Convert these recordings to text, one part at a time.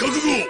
覚悟。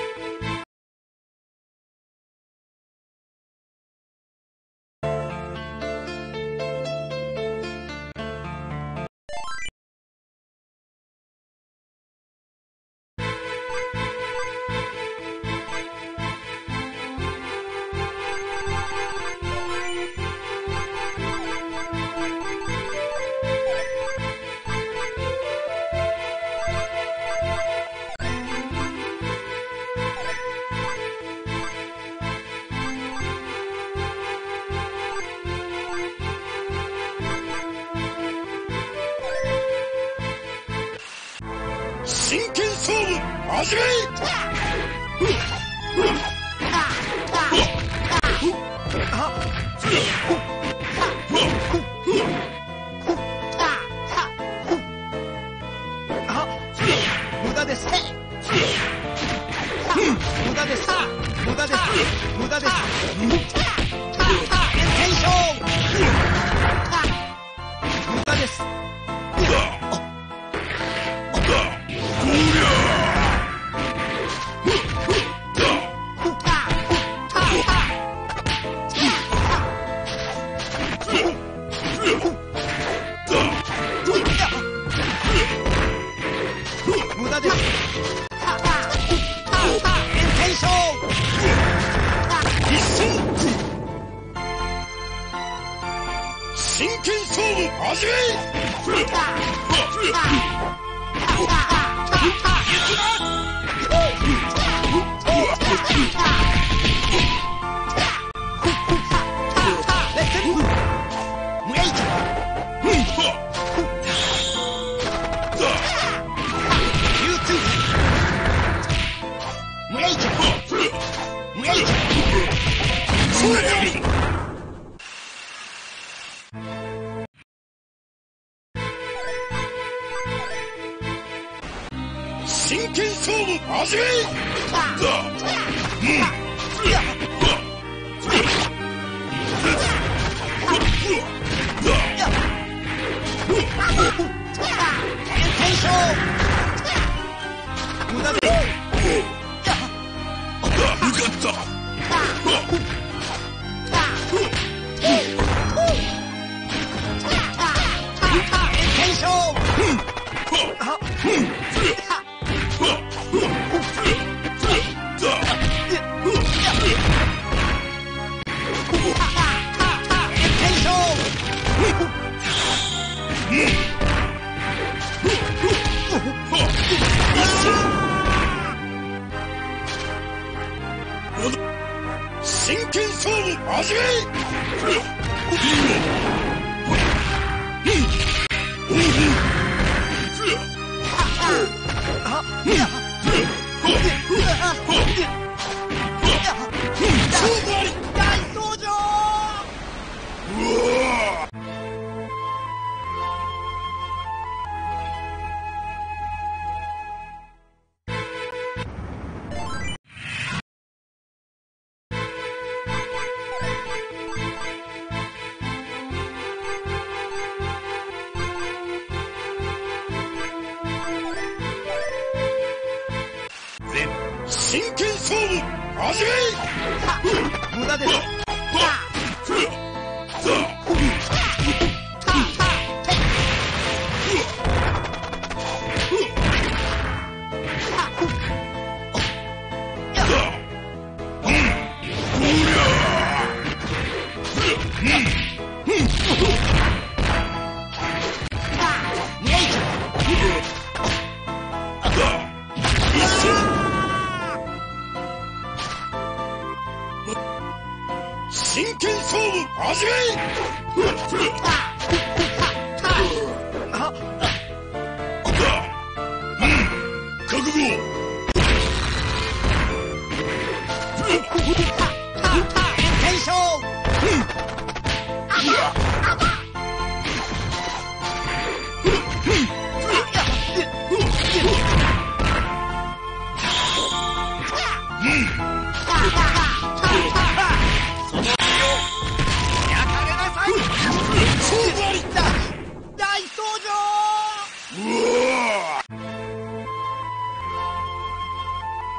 真剣勝負始め。 無駄です。無駄です。無駄です。無駄です。テンション。無駄です。真剣勝負始め。真剣勝負始め。真剣勝負始め。大登場。真剣勝負始め。無駄です。真剣勝負始め。覚悟。テンション。大登場。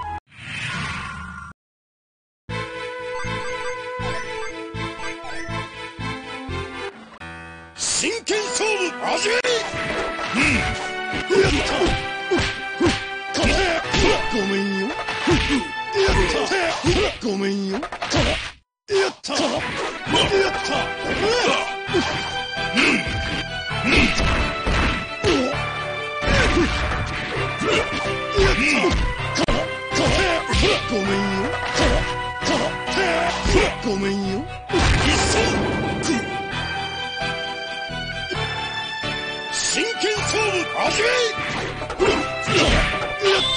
始め。 やったごめんよ。やったごめんよ。やったやったごめんよ。ごめんよ。 真剣勝負始め。 やった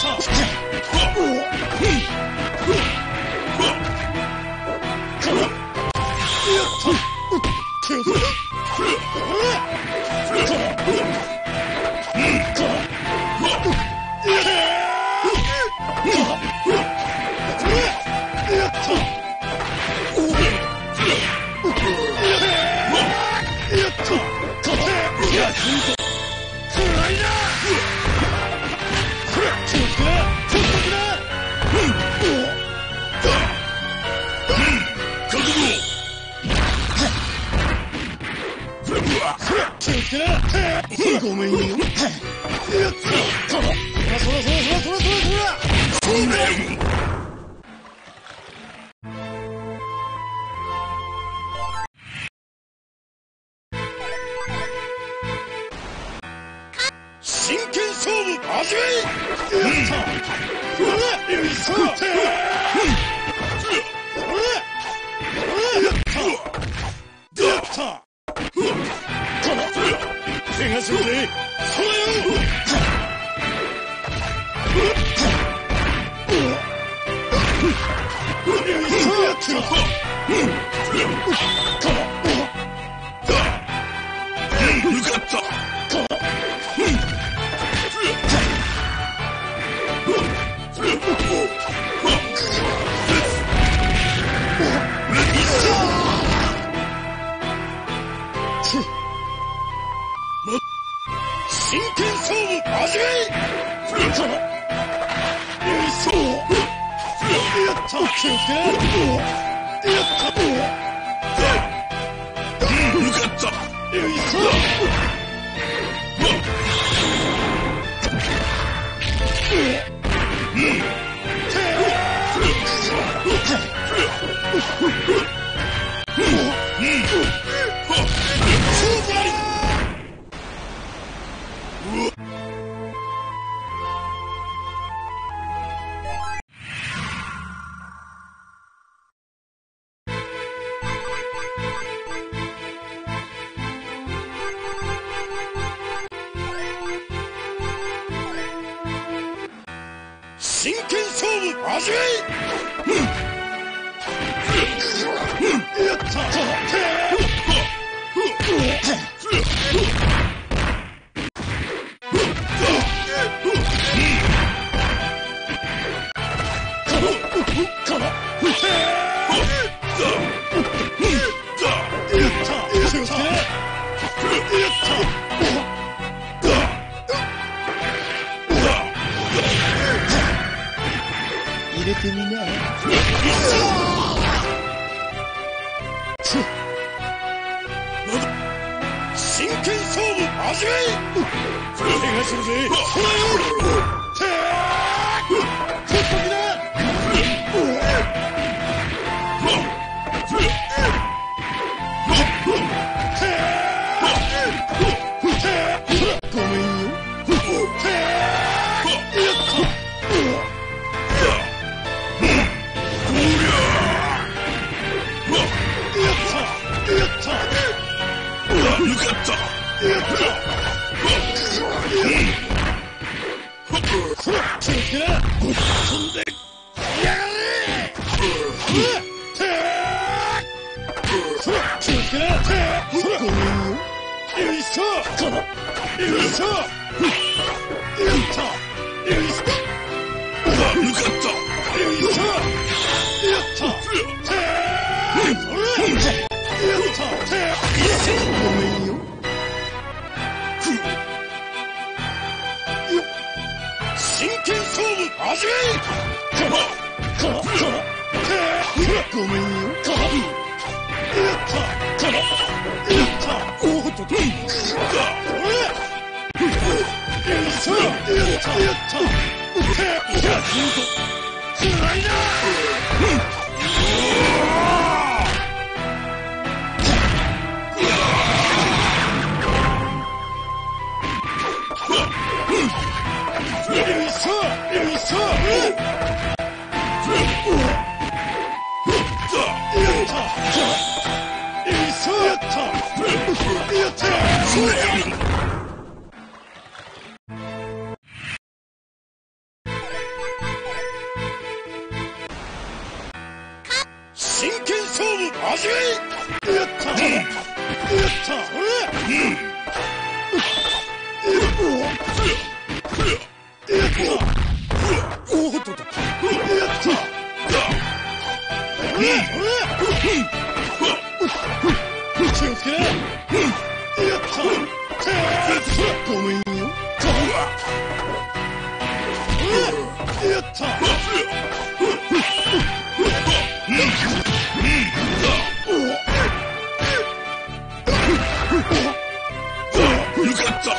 ごめんよ。やったそら真剣勝負始め。 やったよいしょ。やった怪我するぜ。そらよ。 抜かった。真剣勝負始め。 やった気をつけ。やった抜かった。 よいしょ。 真剣勝負始め。 やった入れてみな。 真剣勝負始め。 怪我するぜ。ごめんよ。 抜かった。 気をつけな。飛んでやがれ。気をつけな。ごめんよ。よいしょ。よいしょ。やった。よいしょ。 抜かった。 よいしょ。やった。やった。ごめんよ。 真剣勝負始め。 ごめんよ。やった。おっと。 真剣勝負始め。やったやったそれおっとだやった気をつけなやったごめんよやったよかった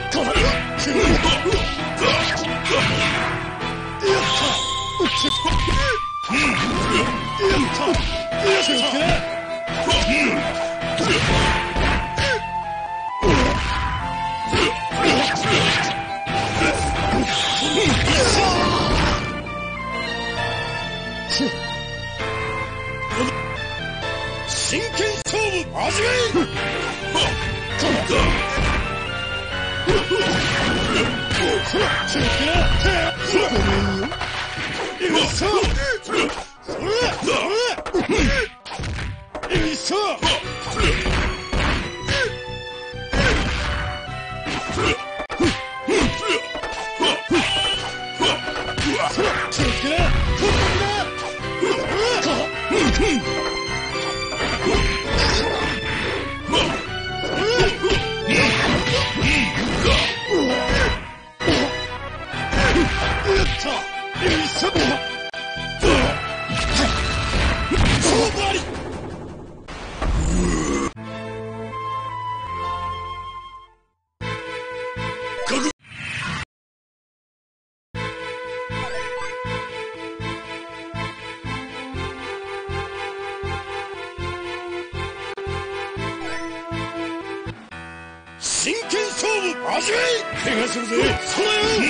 真剣勝負始め。真剣勝負始め。怪我するぜ。そ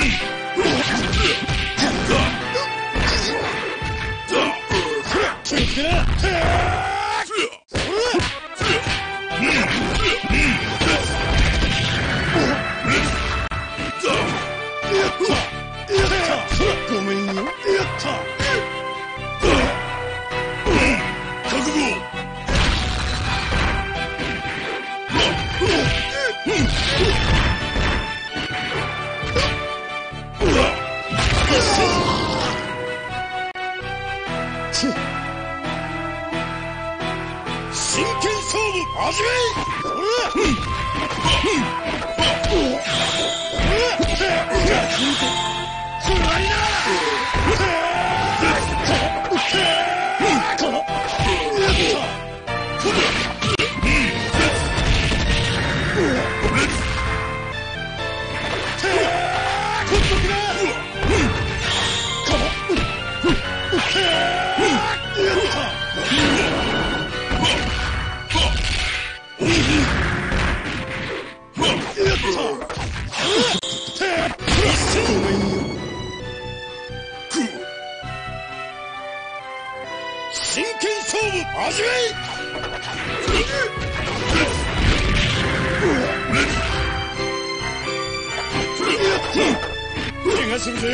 気をつけな。ごめんよ。やった覚悟。真剣勝負始め。真剣勝負始め。怪我するぜ。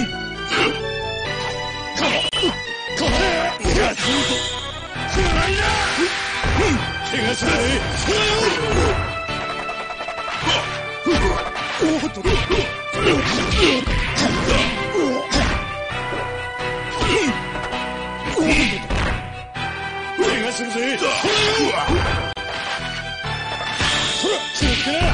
怪我するぜ。おっと怪我するぜ。そら気をつけな。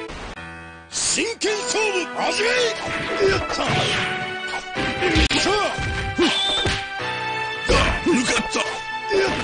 真剣勝負始め。やった。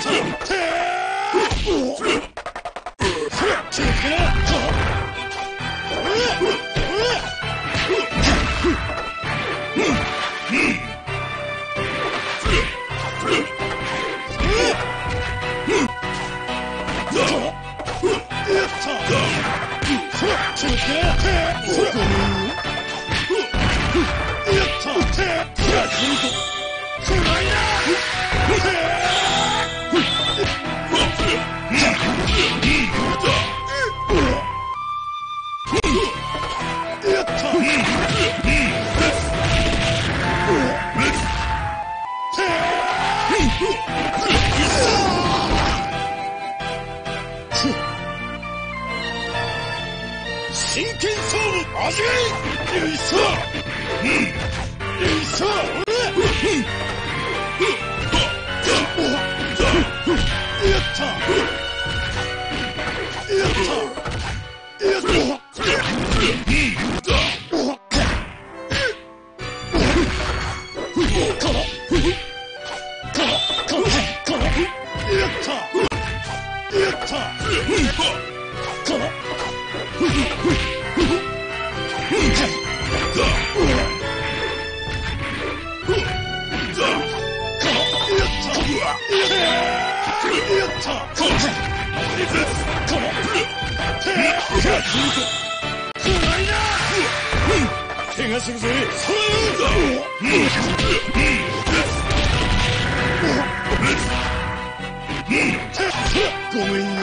真剣勝負味わいよいしょよいしょやったやったやった怪我するぜ。ごめんよ。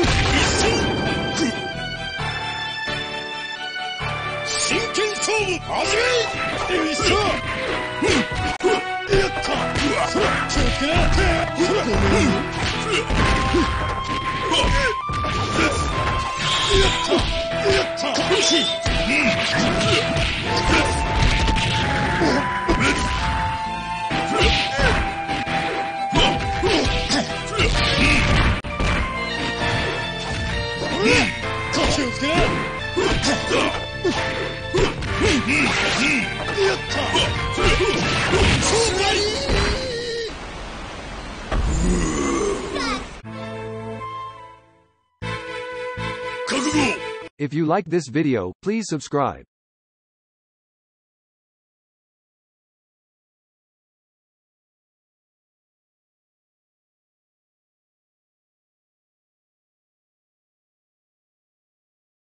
真剣勝負始め。よいしょ。やった。気をつけな。ごめんよ。やった。気をつけな。やった。 If you like this video, please subscribe.